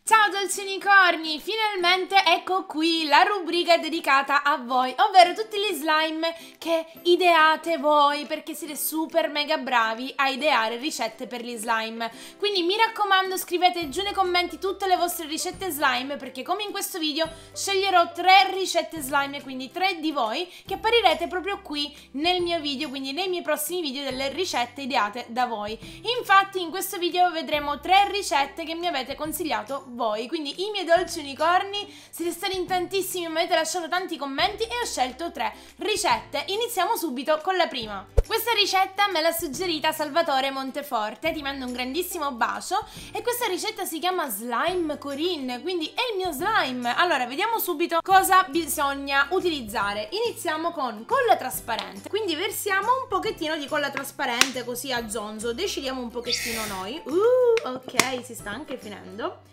Ciao dolci unicorni, finalmente ecco qui la rubrica dedicata a voi, ovvero tutti gli slime che ideate voi perché siete super mega bravi a ideare ricette per gli slime. Quindi mi raccomando, scrivete giù nei commenti tutte le vostre ricette slime, perché come in questo video sceglierò 3 ricette slime, quindi 3 di voi che apparirete proprio qui nel mio video, quindi nei miei prossimi video delle ricette ideate da voi. Infatti in questo video vedremo 3 ricette che mi avete consigliato voi, quindi i miei dolci unicorni, siete stati in tantissimi, mi avete lasciato tanti commenti e ho scelto 3 ricette. Iniziamo subito con la prima. Questa ricetta me l'ha suggerita Salvatore Monteforte, ti mando un grandissimo bacio, e questa ricetta si chiama Slime Corinne, quindi è il mio slime. Allora vediamo subito cosa bisogna utilizzare. Iniziamo con colla trasparente, quindi versiamo un pochettino di colla trasparente così a zonzo, decidiamo un pochettino noi. Ok, si sta anche finendo.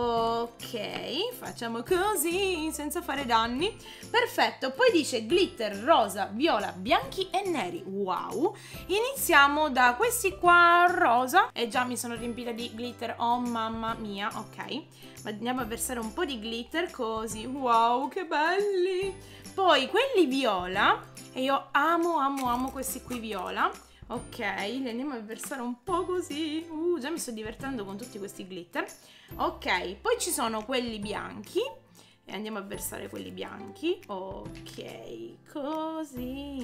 Ok, facciamo così senza fare danni. Perfetto, poi dice glitter rosa, viola, bianchi e neri. Wow. Iniziamo da questi qua rosa, e già mi sono riempita di glitter, oh mamma mia. Ok, andiamo a versare un po' di glitter così. Wow, che belli. Poi quelli viola, e io amo questi qui viola. Ok, li andiamo a versare un po' così. Già mi sto divertendo con tutti questi glitter. Ok, poi ci sono quelli bianchi e andiamo a versare quelli bianchi. Ok, così.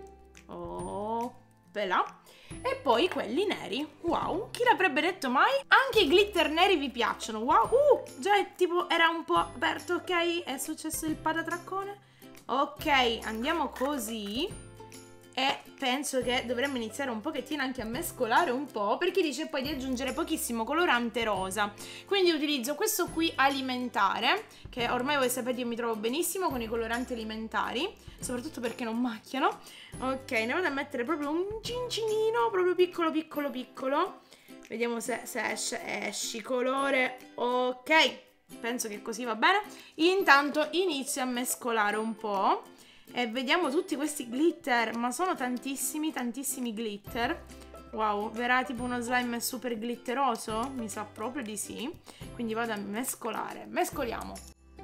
Oh, là. E poi quelli neri. Wow, chi l'avrebbe detto mai? Anche i glitter neri vi piacciono. Wow, già è tipo era un po' aperto, ok? È successo il patatraccone. Ok, andiamo così. E penso che dovremmo iniziare un pochettino anche a mescolare un po', perché dice poi di aggiungere pochissimo colorante rosa. Quindi utilizzo questo qui alimentare, che ormai voi sapete io mi trovo benissimo con i coloranti alimentari, soprattutto perché non macchiano. Ok, ne vado a mettere proprio un cincinino, proprio piccolo. Vediamo se esci colore. Ok, penso che così va bene. Intanto inizio a mescolare un po' e vediamo tutti questi glitter, ma sono tantissimi glitter. Wow, verrà tipo uno slime super glitteroso? Mi sa proprio di sì. Quindi vado a mescolare. Mescoliamo.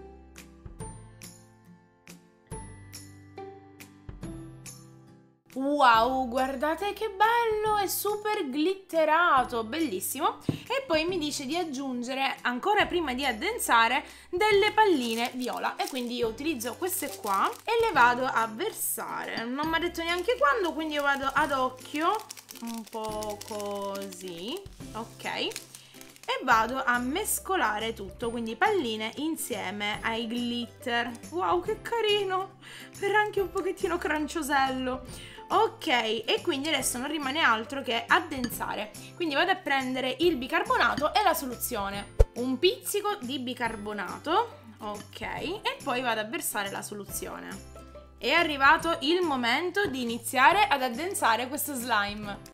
Wow, guardate che bello, è super glitterato, bellissimo. E poi mi dice di aggiungere, ancora prima di addensare, delle palline viola. E quindi io utilizzo queste qua e le vado a versare. Non mi ha detto neanche quando, quindi io vado ad occhio, un po' così, ok. E vado a mescolare tutto, quindi palline insieme ai glitter. Wow, che carino! Verrà anche un pochettino cranciosello. Ok, e quindi adesso non rimane altro che addensare. Quindi vado a prendere il bicarbonato e la soluzione. Un pizzico di bicarbonato, ok, e poi vado a versare la soluzione. È arrivato il momento di iniziare ad addensare questo slime.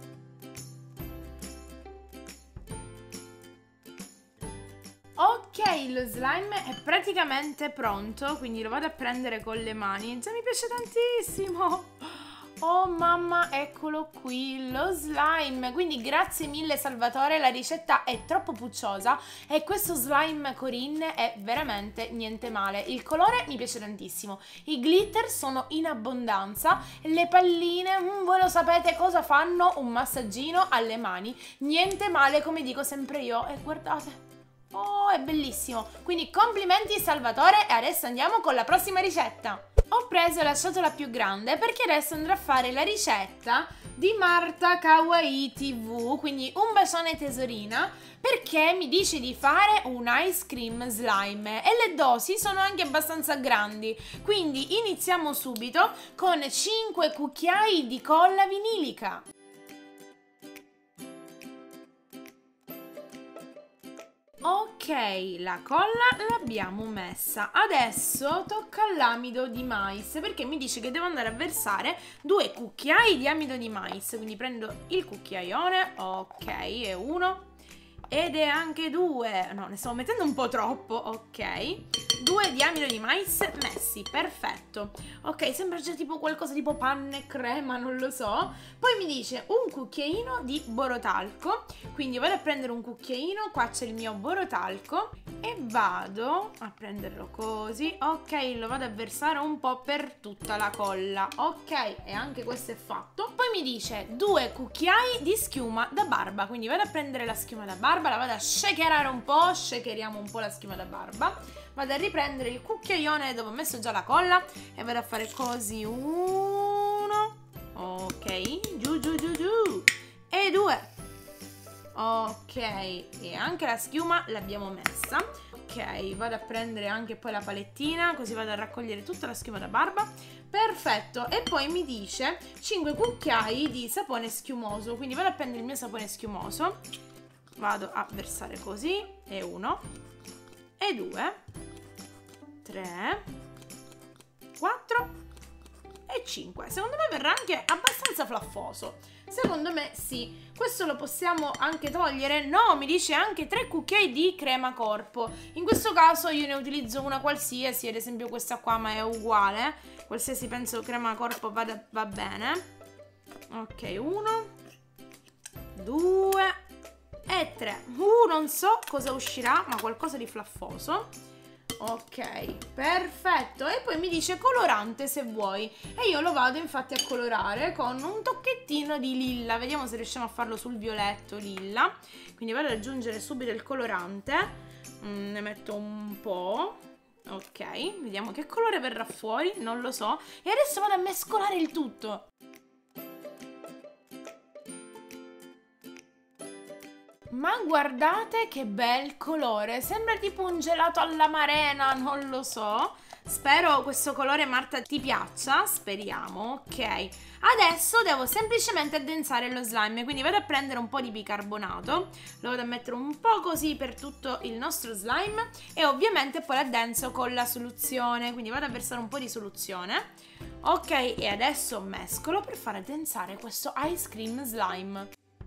Ok, lo slime è praticamente pronto, quindi lo vado a prendere con le mani. Già mi piace tantissimo. Oh mamma, eccolo qui, lo slime. Quindi grazie mille Salvatore, la ricetta è troppo pucciosa e questo slime Corinne è veramente niente male. Il colore mi piace tantissimo, i glitter sono in abbondanza, le palline, voi lo sapete cosa fanno? Un massaggino alle mani. Niente male, come dico sempre io, e guardate. Oh, è bellissimo! Quindi complimenti Salvatore, e adesso andiamo con la prossima ricetta. Ho preso la ciotola più grande perché adesso andrò a fare la ricetta di Marta Kawaii TV, quindi un bacione tesorina, perché mi dice di fare un ice cream slime e le dosi sono anche abbastanza grandi. Quindi iniziamo subito con 5 cucchiai di colla vinilica. Ok, la colla l'abbiamo messa. Adesso tocca all'amido di mais, perché mi dice che devo andare a versare 2 cucchiai di amido di mais. Quindi prendo il cucchiaione, ok, è uno ed è anche 2. No, ne stavo mettendo un po' troppo, ok. 2 di amido di mais messi, perfetto. Ok, sembra già tipo qualcosa tipo panne, crema, non lo so. Poi mi dice un cucchiaino di borotalco, quindi vado a prendere un cucchiaino, qua c'è il mio borotalco e vado a prenderlo così. Ok, lo vado a versare un po' per tutta la colla. Ok, e anche questo è fatto. Poi mi dice 2 cucchiai di schiuma da barba, quindi vado a prendere la schiuma da barba, la vado a shakerare un po', shakeriamo un po' la schiuma da barba. Vado a riprendere il cucchiaione dove ho messo già la colla e vado a fare così 1, ok, giù giù giù giù, e 2, ok, e anche la schiuma l'abbiamo messa. Ok, vado a prendere anche poi la palettina, così vado a raccogliere tutta la schiuma da barba. Perfetto, e poi mi dice 5 cucchiai di sapone schiumoso, quindi vado a prendere il mio sapone schiumoso, vado a versare così, e 1, e 2, 3, 4 e 5. Secondo me verrà anche abbastanza flaffoso. Secondo me sì. Questo lo possiamo anche togliere? No, mi dice anche 3 cucchiai di crema corpo. In questo caso io ne utilizzo una qualsiasi, ad esempio questa qua, ma è uguale. Qualsiasi penso crema corpo va bene. Ok, 1, 2 e 3. Non so cosa uscirà, ma qualcosa di flaffoso. Ok, perfetto. E poi mi dice colorante se vuoi, e io lo vado infatti a colorare con un tocchettino di lilla. Vediamo se riusciamo a farlo sul violetto lilla. Quindi vado ad aggiungere subito il colorante, ne metto un po'. Ok, vediamo che colore verrà fuori, non lo so. E adesso vado a mescolare il tutto. Ma guardate che bel colore, sembra tipo un gelato all'amarena, non lo so. Spero questo colore, Marta, ti piaccia, speriamo, ok. Adesso devo semplicemente addensare lo slime, quindi vado a prendere un po' di bicarbonato, lo vado a mettere un po' così per tutto il nostro slime e ovviamente poi l'addenso con la soluzione, quindi vado a versare un po' di soluzione. Ok, e adesso mescolo per far addensare questo ice cream slime.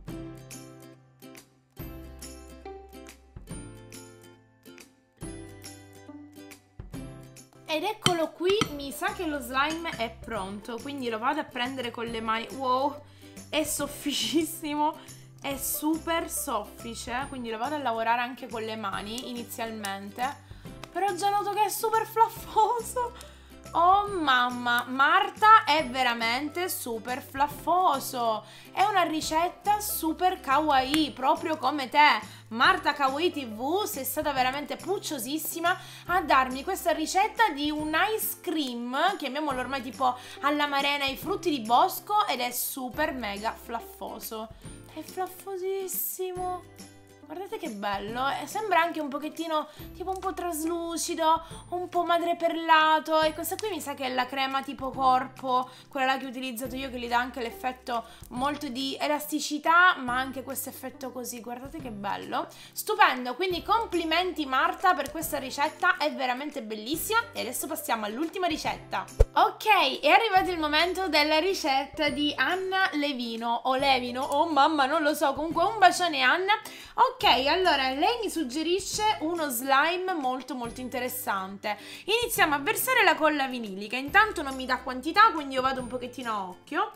Ed eccolo qui, mi sa che lo slime è pronto, quindi lo vado a prendere con le mani. Wow, è sofficissimo, è super soffice, quindi lo vado a lavorare anche con le mani inizialmente, però già noto che è super flaffoso. Oh mamma, Marta è veramente super flaffoso. È una ricetta super kawaii, proprio come te. Marta Kawaii TV, sei stata veramente pucciosissima a darmi questa ricetta di un ice cream, chiamiamolo ormai tipo all'amarena, ai frutti di bosco, ed è super mega flaffoso. È flaffosissimo. Guardate che bello, sembra anche un pochettino tipo un po' traslucido, un po' madreperlato, e questa qui mi sa che è la crema tipo corpo, quella là che ho utilizzato io, che gli dà anche l'effetto molto di elasticità, ma anche questo effetto così. Guardate che bello, stupendo, quindi complimenti Marta per questa ricetta, è veramente bellissima. E adesso passiamo all'ultima ricetta. Ok, è arrivato il momento della ricetta di Anna Levino, o Levino, oh mamma, non lo so, comunque un bacione Anna. Ok, allora lei mi suggerisce uno slime molto interessante. Iniziamo a versare la colla vinilica. Intanto non mi dà quantità, quindi io vado un pochettino a occhio.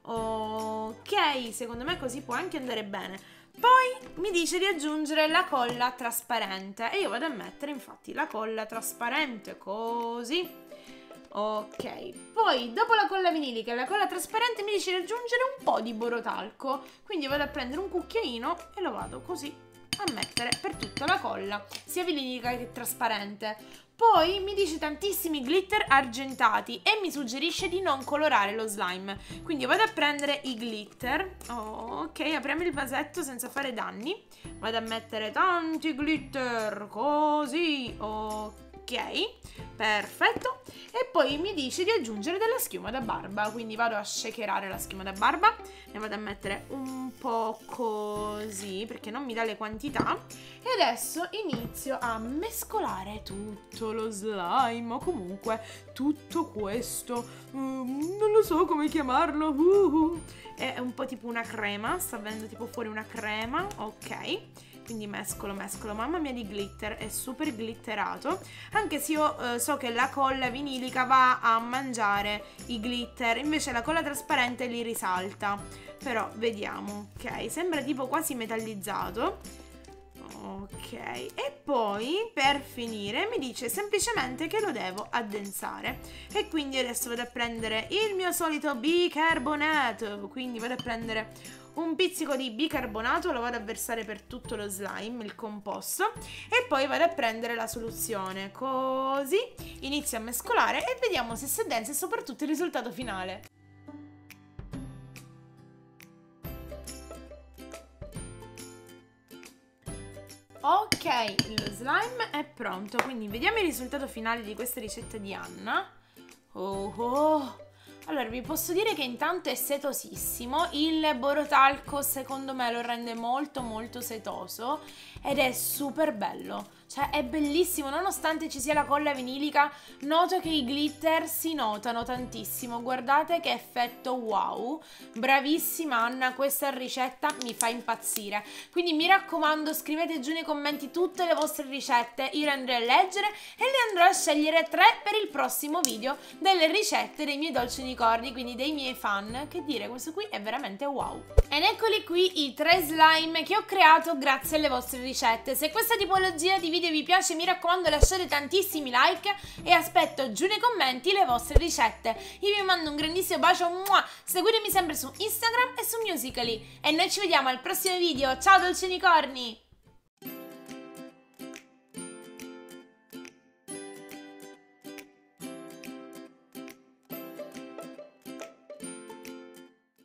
Ok, secondo me così può anche andare bene. Poi mi dice di aggiungere la colla trasparente e io vado a mettere infatti la colla trasparente così. Ok, poi dopo la colla vinilica e la colla trasparente mi dice di aggiungere un po' di borotalco, quindi vado a prendere un cucchiaino e lo vado così a mettere per tutta la colla, sia vinilica che trasparente. Poi mi dice tantissimi glitter argentati e mi suggerisce di non colorare lo slime, quindi vado a prendere i glitter. Ok, apriamo il vasetto senza fare danni, vado a mettere tanti glitter così. Ok, perfetto. E poi mi dice di aggiungere della schiuma da barba, quindi vado a shakerare la schiuma da barba, ne vado a mettere un po' così perché non mi dà le quantità. E adesso inizio a mescolare tutto lo slime, o comunque tutto questo, non lo so come chiamarlo, è un po' tipo una crema, sta venendo tipo fuori una crema. Ok, quindi mescolo, mamma mia di glitter, è super glitterato, anche se io so che la colla vinilica va a mangiare i glitter, invece la colla trasparente li risalta, però vediamo. Ok, sembra tipo quasi metallizzato. Ok, e poi per finire mi dice semplicemente che lo devo addensare, e quindi adesso vado a prendere il mio solito bicarbonato, quindi vado a prendere un pizzico di bicarbonato, lo vado a versare per tutto lo slime, il composto, e poi vado a prendere la soluzione, così inizio a mescolare e vediamo se si addensa e soprattutto il risultato finale. Ok, lo slime è pronto, quindi vediamo il risultato finale di questa ricetta di Anna. Allora, vi posso dire che intanto è setosissimo, il borotalco secondo me lo rende molto setoso ed è super bello. Cioè è bellissimo, nonostante ci sia la colla vinilica, noto che i glitter si notano tantissimo. Guardate che effetto wow, bravissima Anna, questa ricetta mi fa impazzire. Quindi mi raccomando, scrivete giù nei commenti tutte le vostre ricette, io le andrò a leggere e le andrò a scegliere 3 per il prossimo video delle ricette dei miei dolci unicorni, quindi dei miei fan. Che dire, questo qui è veramente wow. Ed eccoli qui i 3 slime che ho creato grazie alle vostre ricette. Se questa tipologia di video vi piace, mi raccomando, lasciate tantissimi like e aspetto giù nei commenti le vostre ricette. Io vi mando un grandissimo bacio, seguitemi sempre su Instagram e su Musical.ly e noi ci vediamo al prossimo video. Ciao dolci unicorni!